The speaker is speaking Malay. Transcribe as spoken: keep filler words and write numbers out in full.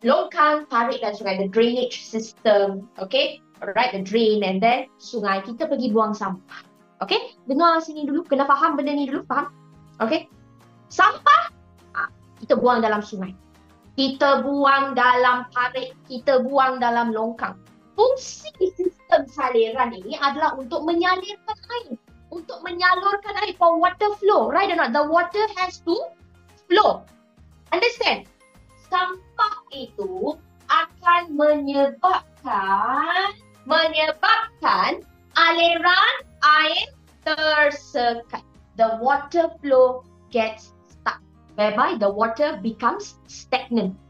longkang, parit dan sungai, the drainage system. Okay, alright, the drain and then sungai. Kita pergi buang sampah. Okay, dengar sini dulu, kena faham benda ni dulu, faham? Okay, sampah ah, kita buang dalam sungai, kita buang dalam parit, kita buang dalam longkang. Fungsi sistem saliran ini adalah untuk menyalurkan air, untuk menyalurkan air for water flow, right or not? The water has to flow. Understand? Sampah itu akan menyebabkan menyebabkan aliran air tersekat. The water flow gets stuck, whereby the water becomes stagnant.